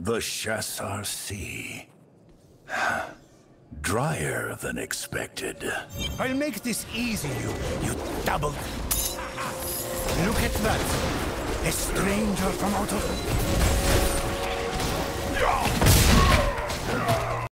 The Shassar Sea. Drier than expected. I'll make this easy, you double. Look at that. A stranger from out of...